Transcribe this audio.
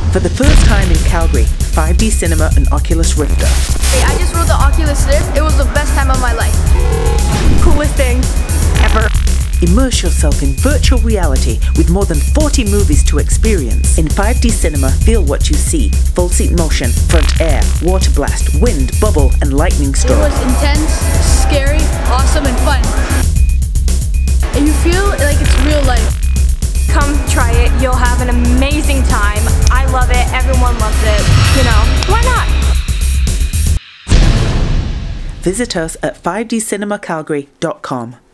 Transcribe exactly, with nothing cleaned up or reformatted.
For the first time in Calgary, five D Cinema and Oculus Rift. Hey, I just rode the Oculus Rift. It was the best time of my life. Coolest thing ever. Immerse yourself in virtual reality with more than forty movies to experience. In five D Cinema, feel what you see. Full seat motion, front air, water blast, wind, bubble and lightning stroke. It was intense, scary, awesome and fun. And you feel like it's real life. Come try it, you'll have an amazing time. I love it, everyone loves it. You know, why not? Visit us at five D cinema calgary dot com.